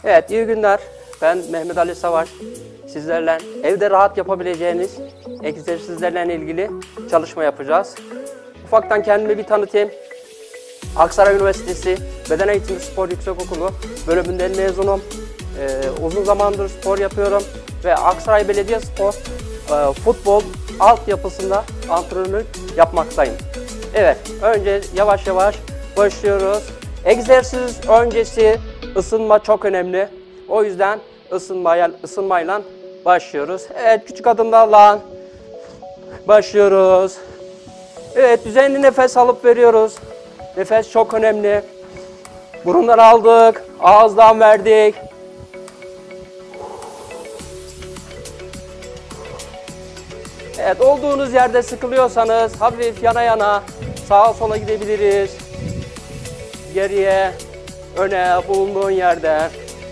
Evet, iyi günler. Ben Mehmet Ali Savaş. Sizlerle evde rahat yapabileceğiniz egzersizlerle ilgili çalışma yapacağız. Ufaktan kendimi bir tanıtayım. Aksaray Üniversitesi Beden Eğitimi Spor Yüksekokulu bölümünden mezunum. Uzun zamandır spor yapıyorum ve Aksaray Belediyespor futbol altyapısında antrenörlük yapmaktayım. Evet, önce yavaş yavaş başlıyoruz. Egzersiz öncesi ısınma çok önemli. O yüzden ısınmayla başlıyoruz. Evet, küçük adımlarla başlıyoruz. Evet, düzenli nefes alıp veriyoruz. Nefes çok önemli. Burundan aldık, ağızdan verdik. Evet, olduğunuz yerde sıkılıyorsanız hafif yana yana sağa sola gidebiliriz. Geriye, öne, bulunduğun yerde.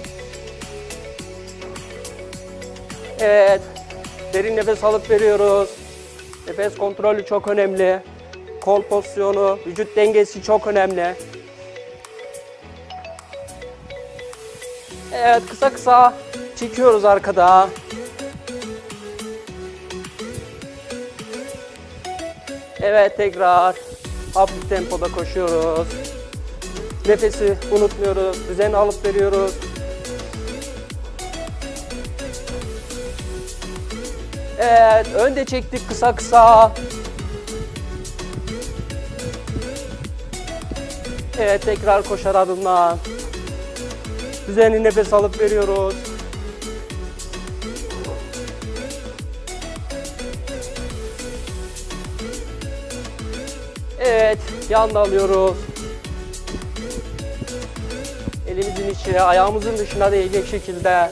Evet, derin nefes alıp veriyoruz. Nefes kontrolü çok önemli. Kol pozisyonu, vücut dengesi çok önemli. Evet, kısa kısa çekiyoruz arkada. Evet, tekrar hafif tempoda koşuyoruz. Nefesi unutmuyoruz. Düzeni alıp veriyoruz. Evet, önde çektik kısa kısa. Evet, tekrar koşar adımla. Düzenli nefes alıp veriyoruz. Evet, yanda alıyoruz. Elimizin içine, ayağımızın dışına değecek şekilde.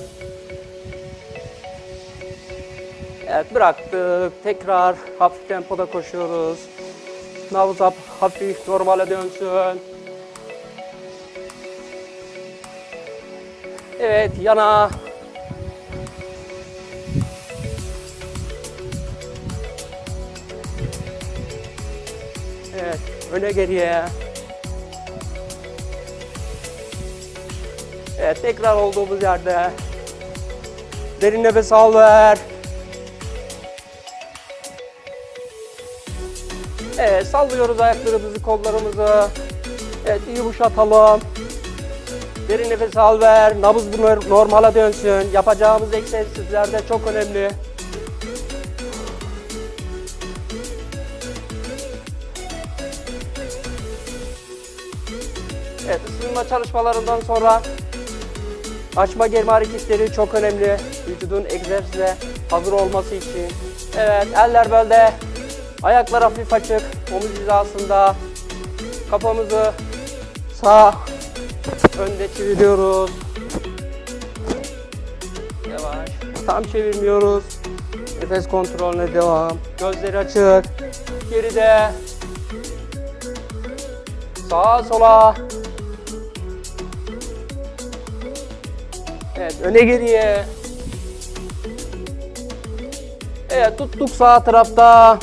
Evet, bıraktık. Tekrar hafif tempoda koşuyoruz. Nabız hafif normale dönsün. Evet, yana. Evet, öne geriye. Evet, tekrar olduğumuz yerde. Derin nefes al ver. Evet, sallıyoruz ayaklarımızı, kollarımızı. Evet, iyi yumuşatalım. Derin nefes al ver. Nabız normale dönsün. Yapacağımız egzersizlerde çok önemli. Evet, ısınma çalışmalarından sonra açma germe hareketleri çok önemli. Vücudun egzersize hazır olması için. Evet, eller belde. Ayaklar hafif açık. Omuz hizasında. Kafamızı sağ önde çeviriyoruz. Yavaş. Tam çevirmiyoruz. Nefes kontrolüne devam. Gözleri açık. Geride. Sağa sola. Evet, öne geriye. Evet, tuttuk sağ tarafta.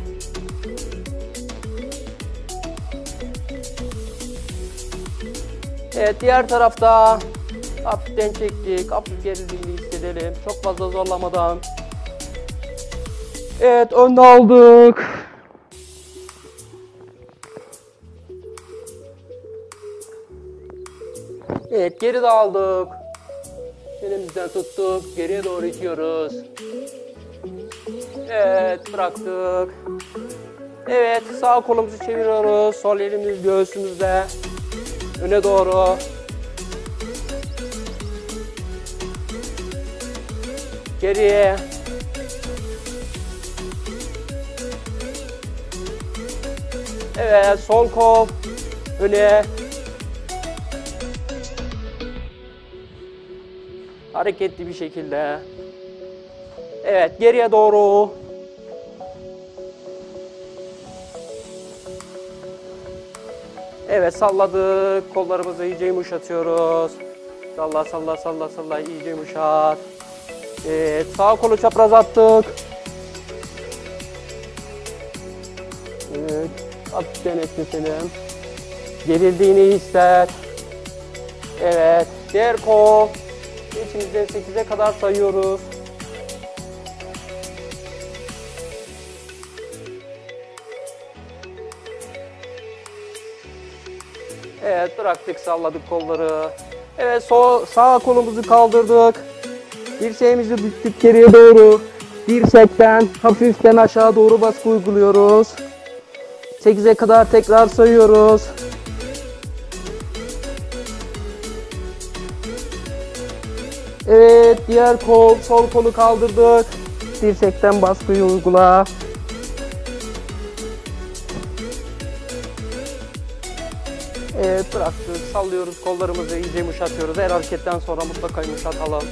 Evet, diğer tarafta hafiften çektik. Hafif gerildiğini hissedelim. Çok fazla zorlamadan. Evet, önde aldık. Evet, geri de aldık. Elimizden tuttuk. Geriye doğru itiyoruz. Evet, bıraktık. Evet, sağ kolumuzu çeviriyoruz. Sol elimiz göğsümüzde. Öne doğru. Geriye. Evet, sol kol öne. Hareketli bir şekilde. Evet, geriye doğru. Evet, salladık. Kollarımızı iyice yumuşatıyoruz. Salla salla salla salla, iyice yumuşat. Evet, sağ kolu çapraz attık. Evet, hafiften esnetelim. Gerildiğini hisset. Evet, diğer kol İçimizden 8'e kadar sayıyoruz. Evet, bıraktık, salladık kolları. Evet, sağ kolumuzu kaldırdık. Dirseğimizi büktük geriye doğru. Dirsekten hafiften aşağı doğru baskı uyguluyoruz. 8'e kadar tekrar sayıyoruz. Evet, diğer kol, sol kolu kaldırdık. Dirsekten baskıyı uygula. Evet, bıraktık, sallıyoruz, kollarımızı iyice yumuşatıyoruz. Her hareketten sonra mutlaka yumuşatalım.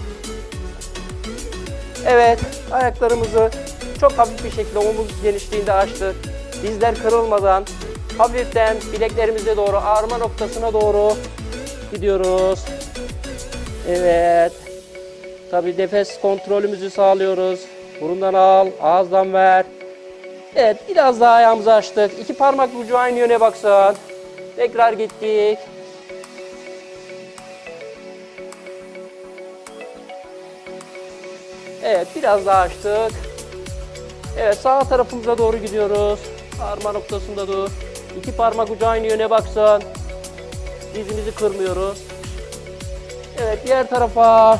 Evet, ayaklarımızı çok hafif bir şekilde omuz genişliğinde açtık. Dizler kırılmadan hafiften bileklerimize doğru, ağrıma noktasına doğru gidiyoruz. Evet. Tabii nefes kontrolümüzü sağlıyoruz. Burundan al, ağızdan ver. Evet, biraz daha ayağımızı açtık. 2 parmak ucu aynı yöne baksın. Tekrar gittik. Evet, biraz daha açtık. Evet, sağ tarafımıza doğru gidiyoruz. Parmak noktasında dur. 2 parmak ucu aynı yöne baksın. Dizimizi kırmıyoruz. Evet, diğer tarafa.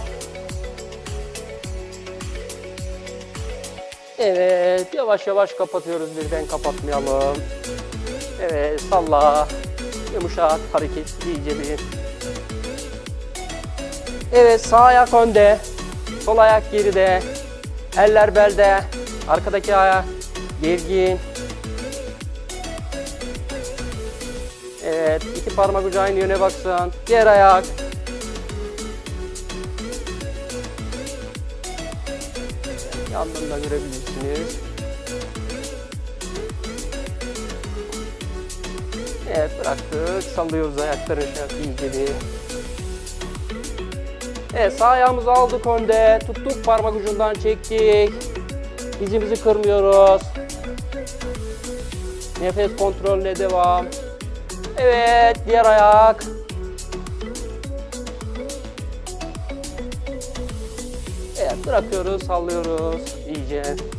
Evet, yavaş yavaş kapatıyoruz, birden kapatmayalım. Evet, salla. Yumuşak hareket iyice bir. Evet, sağ ayak önde. Sol ayak geride. Eller belde. Arkadaki ayak gergin. Evet, 2 parmak ucu aynı yöne baksın. Diğer ayak. Yandan da görebilirsiniz. Evet, bıraktık. Sallıyoruz ayakları iyice bir. Evet, sağ ayağımızı aldık önde. Tuttuk, parmak ucundan çektik. Dizimizi kırmıyoruz. Nefes kontrolüne devam. Evet, diğer ayak. Evet, bırakıyoruz, sallıyoruz iyice.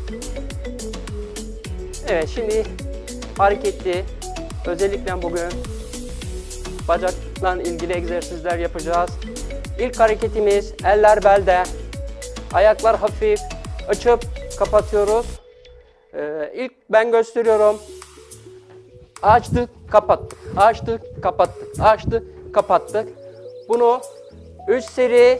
Evet, şimdi hareketli, özellikle bugün bacakla ilgili egzersizler yapacağız. İlk hareketimiz eller belde, ayaklar hafif açıp kapatıyoruz. İlk ben gösteriyorum. Açtık, kapattık, açtık, kapattık, açtık, kapattık. Bunu 3 seri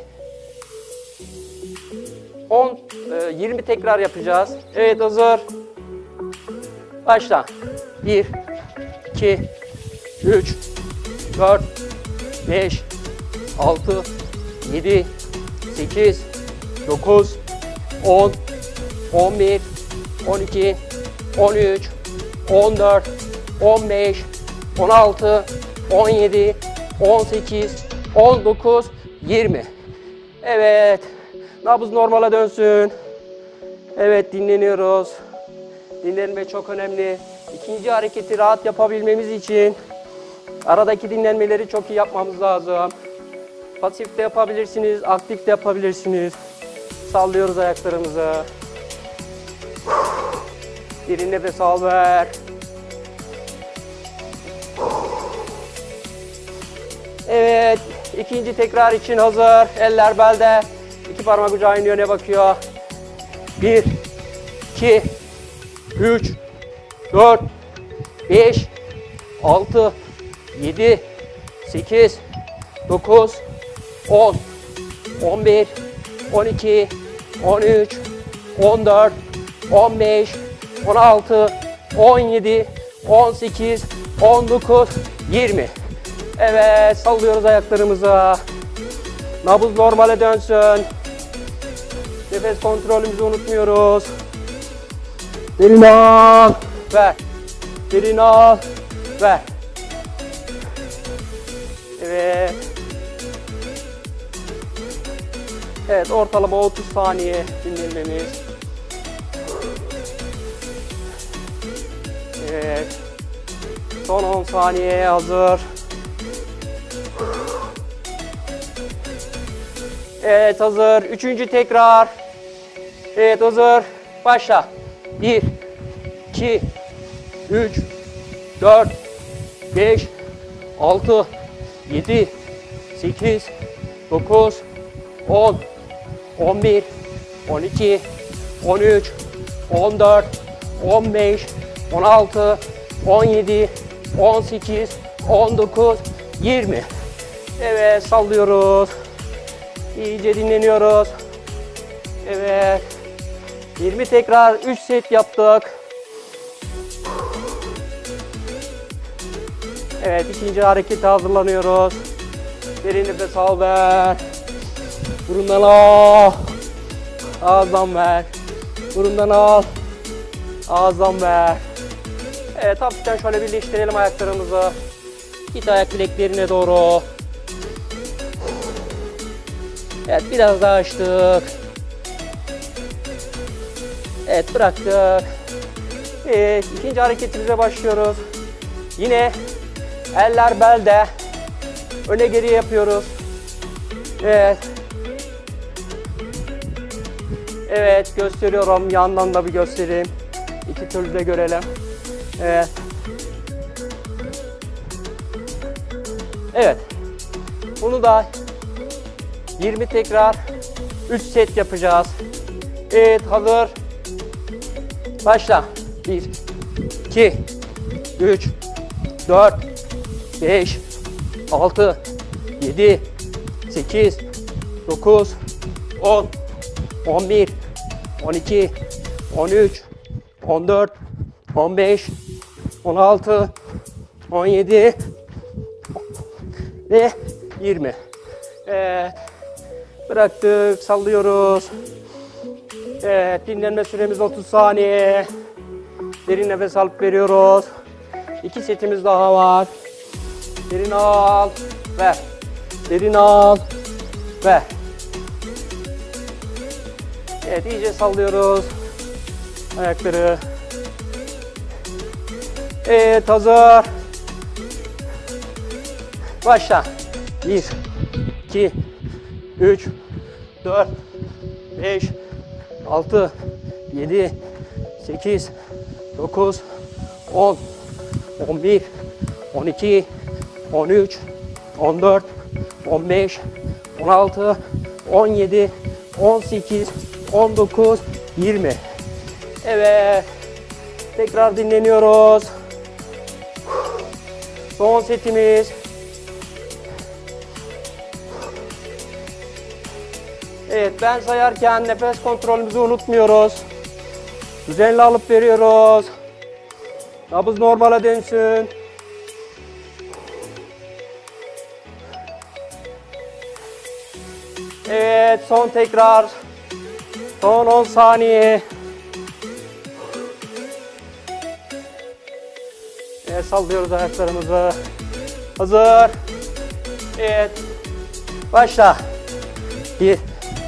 20 tekrar yapacağız. Evet, hazır. Başla. 1, 2, 3, 4, 5, 6, 7, 8, 9, 10, 11, 12, 13, 14, 15, 16, 17, 18, 19, 20. Evet. Nabız normale dönsün. Evet, dinleniyoruz. Dinlenme çok önemli. İkinci hareketi rahat yapabilmemiz için aradaki dinlenmeleri çok iyi yapmamız lazım. Pasif de yapabilirsiniz, aktif de yapabilirsiniz. Sallıyoruz ayaklarımızı. Derin nefes al ver. Evet, ikinci tekrar için hazır. Eller belde. 2 parmak ucu aynı yöne bakıyor. 1, 2, 3, 4, 5, 6, 7, 8, 9, 10, 11, 12, 13, 14, 15, 16, 17, 18, 19, 20. Evet, sallıyoruz ayaklarımızı. Nabız normale dönsün. Nefes kontrolümüzü unutmuyoruz. Derin al, ver. Derin al, ver. Evet. Evet, ortalama 30 saniye dinlenmemiz. Evet. Son 10 saniyeye hazır. Evet, hazır. Üçüncü tekrar. Evet, hazır. Başla. 1, 2, 3, 4, 5, 6, 7, 8, 9, 10, 11, 12, 13, 14, 15, 16, 17, 18, 19, 20. Evet, sallıyoruz. İyice dinleniyoruz. Evet. 20 tekrar 3 set yaptık. Evet, ikinci harekete hazırlanıyoruz. Derin nefes al, ver. Burundan al. Ağızdan ver. Burundan al. Ağızdan ver. Evet, hafiften şöyle birleştirelim ayaklarımızı. Git ayak bileklerine doğru. Evet, biraz daha açtık. Evet, bıraktık. Evet, ikinci hareketimize başlıyoruz. Yine eller belde. Öne geri yapıyoruz. Evet. Evet, gösteriyorum. Yandan da bir göstereyim. İki türlü de görelim. Evet. Evet. Bunu da 20 tekrar 3 set yapacağız. Evet, hazır. Başla. 1, 2, 3, 4, 5, 6, 7, 8, 9, 10, 11, 12, 13, 14, 15, 16, 17 ve 20. Evet. Bıraktık, sallıyoruz. Evet, dinlenme süremiz 30 saniye. Derin nefes alıp veriyoruz. 2 setimiz daha var. Derin al, ver. Derin al, ver. Evet, iyice sallıyoruz ayakları. Evet, hazır. Başla. 1, 2, 3, 4, 5, 6, 7, 8, 9, 10, 11, 12, 13, 14, 15, 16, 17, 18, 19, 20. Evet. Tekrar dinleniyoruz. Son setimiz. Evet, ben sayarken nefes kontrolümüzü unutmuyoruz. Düzenli alıp veriyoruz. Nabız normale dönsün. Evet, son tekrar. Son 10 saniye. Evet, sallıyoruz ayaklarımızı. Hazır. Evet. Başla. 1,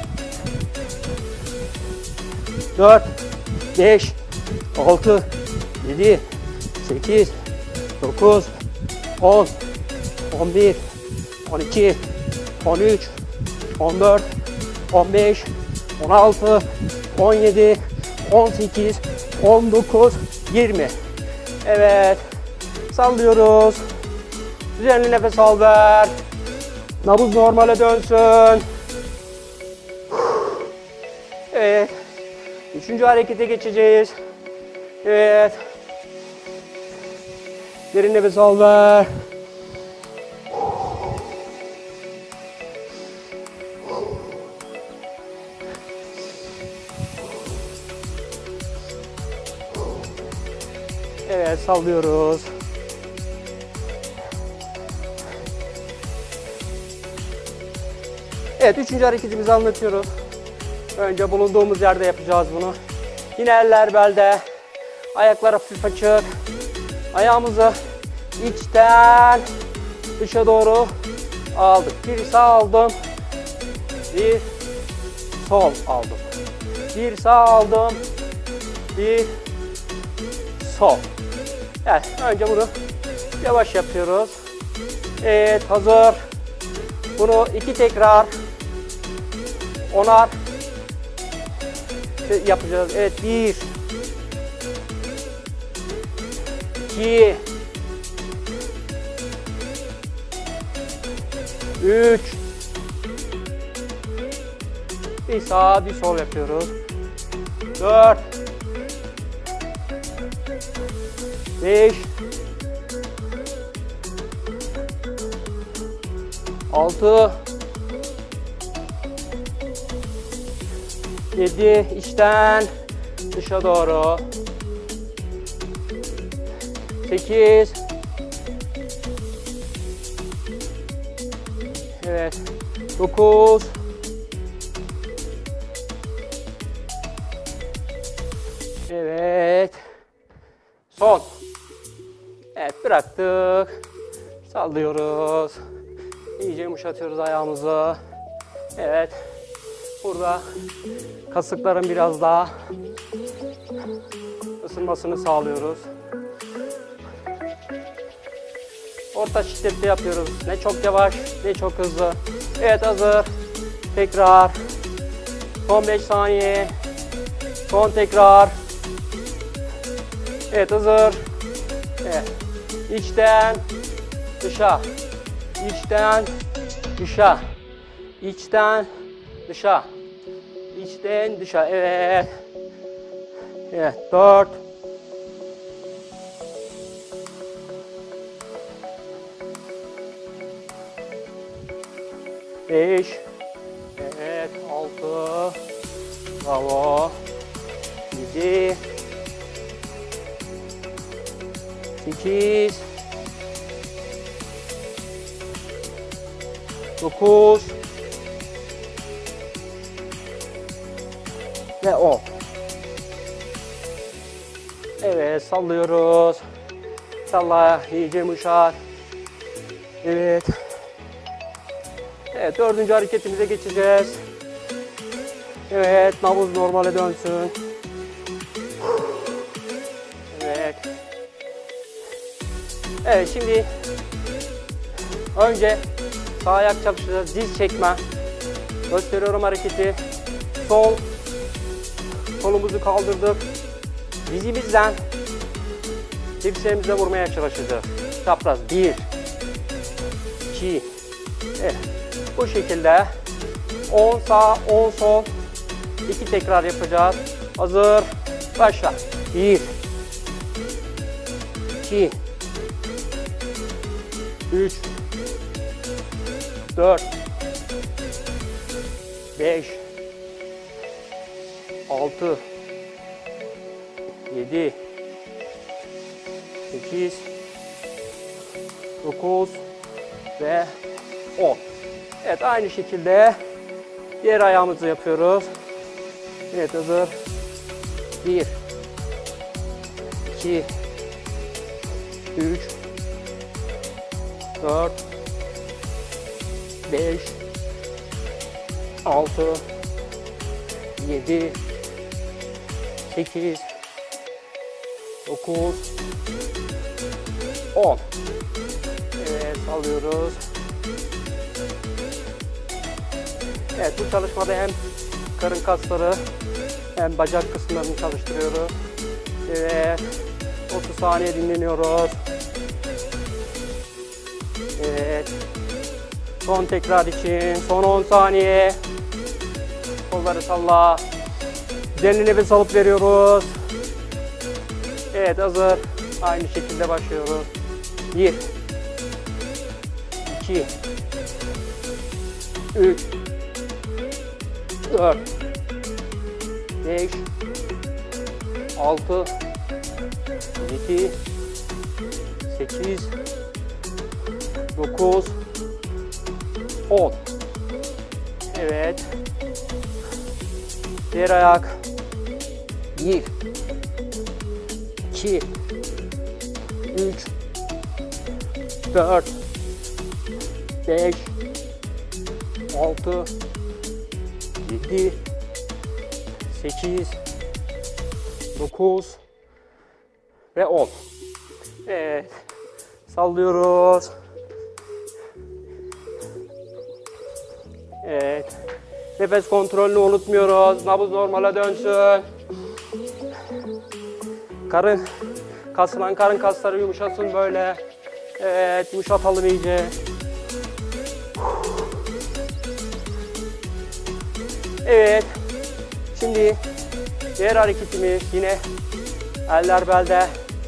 4, 5, 6, 7, 8, 9, 10, 11, 12, 13, 14, 15, 16, 17, 18, 19, 20. Evet. Sallıyoruz. Düzenli nefes al, ver. Nabız normale dönsün. Evet. Üçüncü harekete geçeceğiz. Evet. Derin nefes al, ver. Evet, sallıyoruz. Evet, üçüncü hareketimizi anlatıyoruz. Önce bulunduğumuz yerde yapacağız bunu. Yine eller belde. Ayaklar hafif açık. Ayağımızı içten dışa doğru aldık. Bir sağ aldım. Bir sol aldım. Bir sağ aldım. Bir sol. Evet, önce bunu yavaş yapıyoruz. Evet, hazır. Bunu 2 tekrar 10'ar yapacağız. Evet, 1 2 3 bir sağ bir sol yapıyoruz. 4 5 6 7 içten dışa doğru. 8 evet 9 evet son. Evet, bıraktık. Sallıyoruz. İyice yumuşatıyoruz ayağımızı. Evet. Burada kasıkların biraz daha ısınmasını sağlıyoruz. Orta şiddette yapıyoruz. Ne çok yavaş, ne çok hızlı. Evet, hazır. Tekrar. Son 5 saniye. Son tekrar. Evet, hazır. Evet. İçten dışa. İçten dışa. İçten dışa. İçten dışa. Evet. Evet. 4 5 evet 6 bravo 7 8 9 ve 10. Evet, sallıyoruz. Salla, iyice yumuşar. Evet. Evet, 4. hareketimize geçeceğiz. Evet, nabız normale dönsün. Evet. Evet, şimdi önce sağ ayak çalışacağız. Diz çekme. Gösteriyorum hareketi. Sol. Kolumuzu kaldırdık. Dizimizden dirseğimize vurmaya çalışacağız. Çapraz. 1 2 evet. Bu şekilde 10 sağ 10 sol 2 tekrar yapacağız. Hazır. Başla. 1 2 3 4 5 6 7 8 9 ve 10. Evet, aynı şekilde diğer ayağımızı yapıyoruz. Evet, hazır. 1 2 3 4 5 6 7 8 9 10. Evet, sallıyoruz. Evet, bu çalışmada hem karın kasları hem bacak kısımlarını çalıştırıyoruz. Evet, 30 saniye dinleniyoruz. Evet, son tekrar için son 10 saniye. Kolları salla. Derin nefes alıp veriyoruz. Evet, hazır. Aynı şekilde başlıyoruz. 1 2 3 4 5 6 7 8 9 10. Evet. Diğer ayak. 1 2 3 4 5 6 7 8 9 ve 10. Evet. Sallıyoruz. Evet. Nefes kontrolünü unutmuyoruz. Nabız normale dönsün. Kasılan karın kasları yumuşasın böyle. Evet, yumuşatalım iyice. Evet. Şimdi diğer hareketimiz yine eller belde.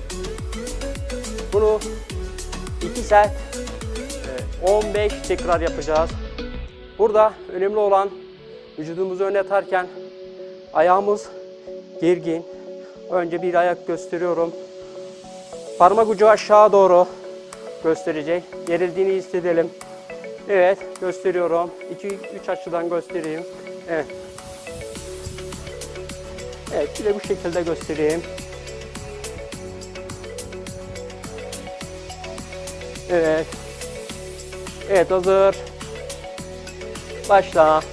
Bunu 2 set 15 tekrar yapacağız. Burada önemli olan vücudumuzu öne atarken ayağımız gergin. Önce bir ayak gösteriyorum. Parmak ucu aşağı doğru gösterecek. Gerildiğini hissedelim. Evet, gösteriyorum. 2-3 açıdan göstereyim. Evet. Evet, bir de bu şekilde göstereyim. Evet. Evet, hazır. Başla.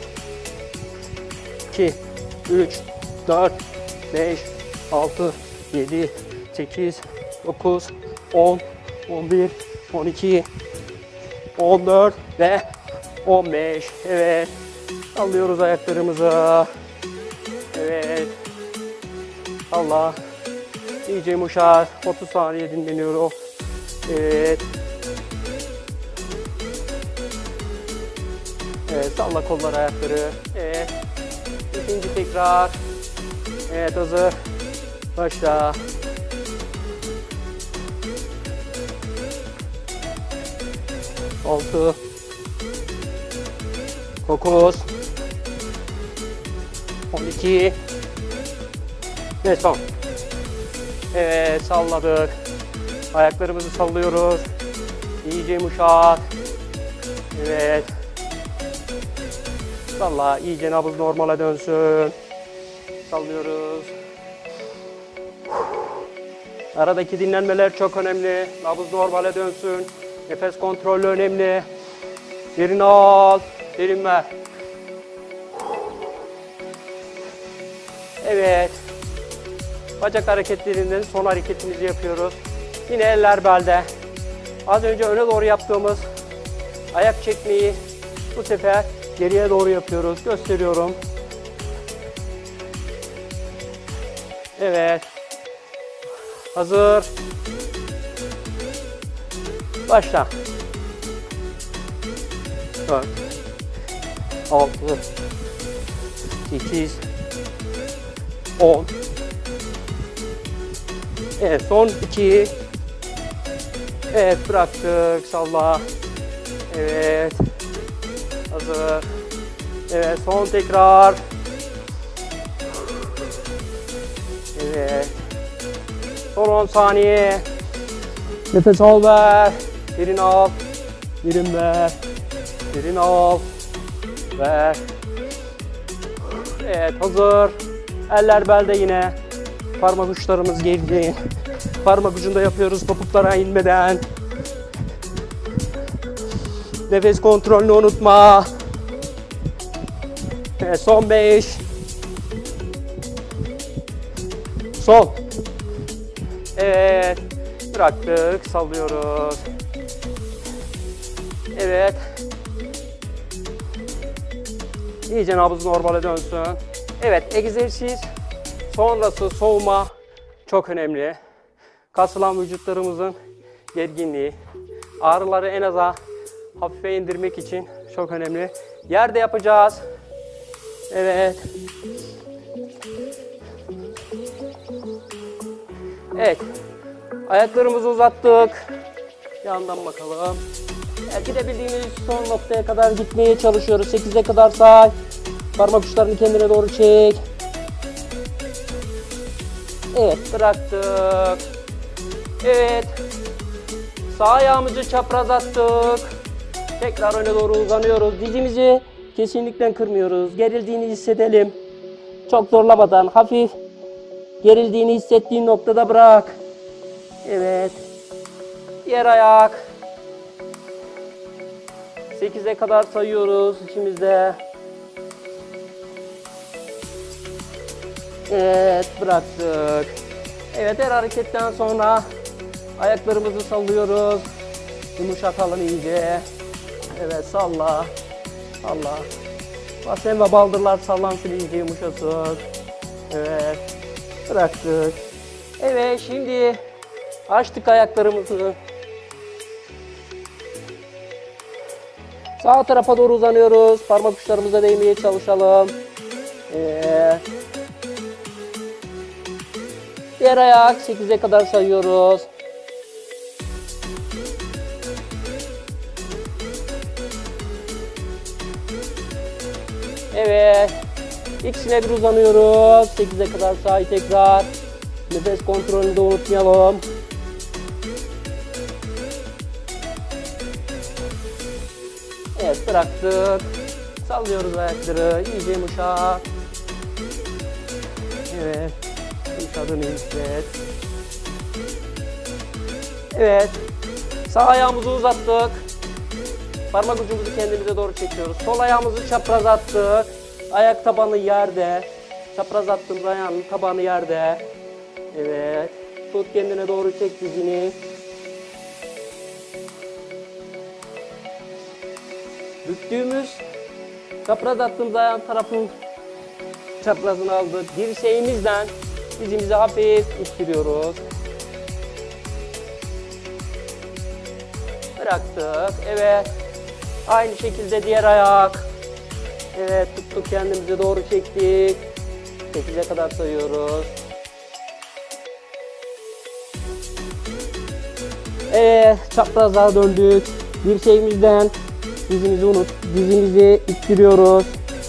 2, 3, 4, 5, 6, 7, 8, 9, 10, 11, 12, 14 ve 15. Evet. Alıyoruz ayaklarımızı. Evet. Allah. İyice yumuşar. 30 saniye dinleniyorum. Evet. Evet. Salla kolları, ayakları. Evet. İkinci tekrar. Evet, hazır. Başla. Altı. 9. 12. Ve son. Evet, salladık. Ayaklarımızı sallıyoruz. İyice yumuşat. Evet. Salla. İyice nabız normale dönsün. Sallıyoruz. Aradaki dinlenmeler çok önemli. Nabız normale dönsün. Nefes kontrolü önemli. Derin al. Derin ver. Evet. Bacak hareketlerinden son hareketimizi yapıyoruz. Yine eller belde. Az önce öne doğru yaptığımız ayak çekmeyi bu sefer geriye doğru yapıyoruz. Gösteriyorum. Evet. Hazır. Başla. 4, 6, 8, 10. Evet, son 2. Evet, bıraktık. Salla. Evet. Hazır. Evet, son tekrar. Evet. Son 10 saniye. Nefes al, ver. Derin al. Derin ver. Derin al. Ver. Evet, hazır. Eller belde yine. Parmak uçlarımız geride. Parmak ucunda yapıyoruz topuklara inmeden. Nefes kontrolünü unutma. Evet, son 5. Son. Evet. Bıraktık. Sallıyoruz. Evet. İyice nabız normale dönsün. Evet, egzersiz sonrası soğuma çok önemli. Kasılan vücutlarımızın gerginliği, ağrıları en aza hafife indirmek için çok önemli. Yerde yapacağız. Evet. Evet. Ayaklarımızı uzattık. Yandan bakalım. Evet, gidebildiğimiz son noktaya kadar gitmeye çalışıyoruz. 8'e kadar say. Parmak uçlarını kendine doğru çek. Evet, bıraktık. Evet. Sağ ayağımızı çapraz attık. Tekrar öne doğru uzanıyoruz. Dizimizi kesinlikle kırmıyoruz. Gerildiğini hissedelim. Çok zorlamadan hafif gerildiğini hissettiğin noktada bırak. Evet. Diğer ayak. 8'e kadar sayıyoruz içimizde. Evet, bıraktık. Evet, her hareketten sonra ayaklarımızı sallıyoruz. Yumuşatalım iyice. Evet, salla. Allah. Basen ve baldırlar sallansın, iyice yumuşasın. Evet. Bıraktık. Evet, şimdi açtık ayaklarımızı. Sağ tarafa doğru uzanıyoruz. Parmak uçlarımıza değmeye çalışalım. Evet. Diğer ayak 8'e kadar sayıyoruz. Evet. İkisine bir uzanıyoruz. 8'e kadar say tekrar. Nefes kontrolünü de unutmayalım. Evet, bıraktık. Sallıyoruz ayakları. İyice yumuşak. Evet. Yumuşadığını hisset. Evet. Sağ ayağımızı uzattık. Parmak ucumuzu kendimize doğru çekiyoruz. Sol ayağımızı çapraz attık. Ayak tabanı yerde. Çapraz attığımız ayağın tabanı yerde. Evet. Tut, kendine doğru çek dizini. Büktüğümüz, çapraz attığımız ayağın tarafın çaprazını aldık. Dirseğimizden dizimizi hafif ittiriyoruz. Bıraktık. Evet. Aynı şekilde diğer ayak. Evet, tuttuk, kendimize doğru çektik. 8'e kadar sayıyoruz. Evet, çaprazlığa döndük. Dirseğimizden dizimizi ittiriyoruz.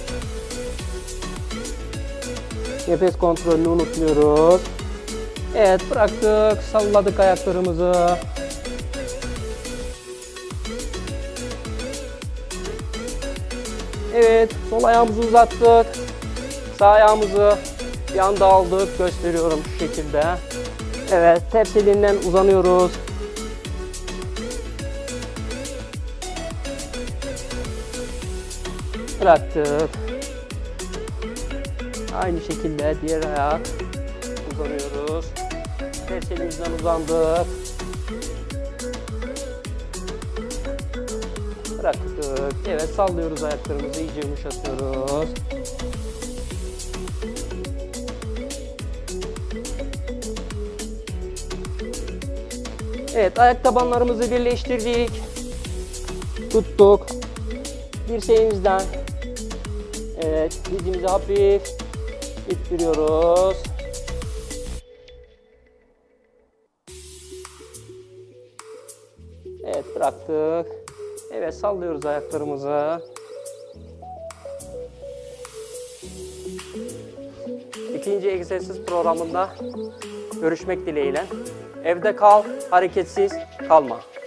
Nefes kontrolünü unutmuyoruz. Evet, bıraktık, salladık ayaklarımızı. Evet, sol ayağımızı uzattık. Sağ ayağımızı yanda aldık. Gösteriyorum şu şekilde. Evet, ters elinden uzanıyoruz. Bıraktık. Aynı şekilde diğer ayak uzanıyoruz. Ters elimizden uzandık. Bıraktık. Evet, sallıyoruz ayaklarımızı, iyice yumuşatıyoruz. Evet, ayak tabanlarımızı birleştirdik. Tuttuk. Dirseğimizden. Evet, dizimizi hafif ittiriyoruz. Evet, bıraktık. Evet, sallıyoruz ayaklarımızı. İkinci egzersiz programında görüşmek dileğiyle. Evde kal, hareketsiz kalma.